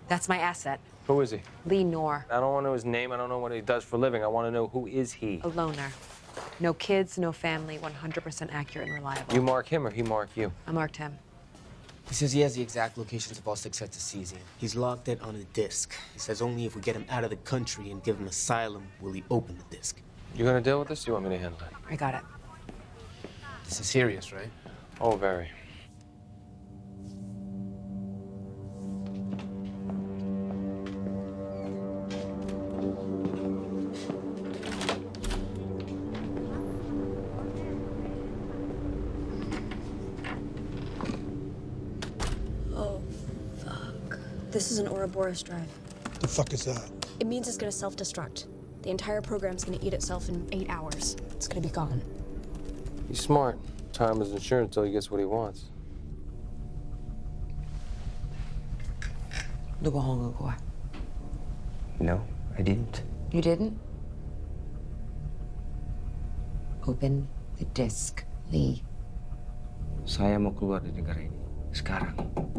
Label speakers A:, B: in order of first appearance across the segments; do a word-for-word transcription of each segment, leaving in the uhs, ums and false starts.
A: That's my asset.
B: Who is he?
A: Lee Nor.
B: I don't want to know his name. I don't know what he does for a living. I want to know who is he.
A: A loner. No kids, no family, one hundred percent accurate and reliable.
B: You mark him or he mark you?
A: I marked him.
C: He says he has the exact locations of all six sets of cesium. He's locked it on a disc. He says only if we get him out of the country and give him asylum will he open the disc.
B: You gonna deal with this? Or you want me to handle it?
A: I got it.
C: This is serious, right?
B: Oh, very.
D: This is an Ouroboros drive.
E: The fuck is that?
D: It means it's gonna self-destruct. The entire program's gonna eat itself in eight hours. It's gonna be gone.
B: He's smart. Time is insurance until he gets what he wants.
F: No, I didn't.
A: You didn't? Open the disc, Lee.
F: Saya mau keluar dari negara ini. Sekarang.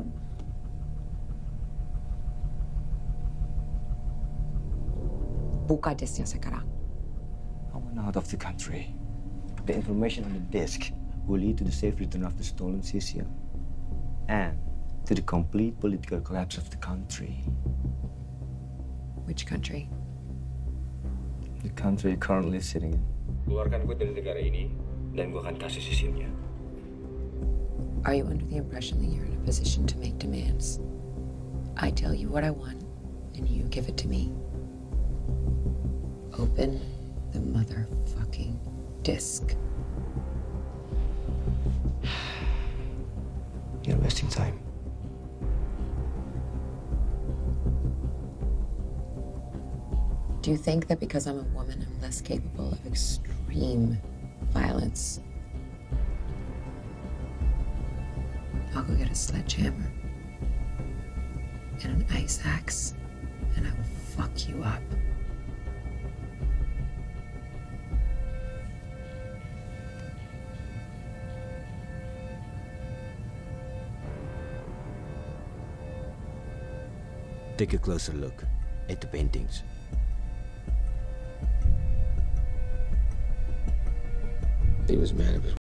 A: Buka discnya sekarang.
F: I want out of the country. The information on the disk will lead to the safe return of the stolen cesium and to the complete political collapse of the country.
A: Which country?
F: The country you're currently sitting in. Keluarkan gue dari negara ini, dan gue akan kasih cesiumnya.
A: Are you under the impression that you're in a position to make demands? I tell you what I want, and you give it to me. Open the motherfucking disc.
F: You're wasting time.
A: Do you think that because I'm a woman, I'm less capable of extreme violence? I'll go get a sledgehammer and an ice axe, and I will fuck you up.
G: Take a closer look at the paintings.
F: He was mad at his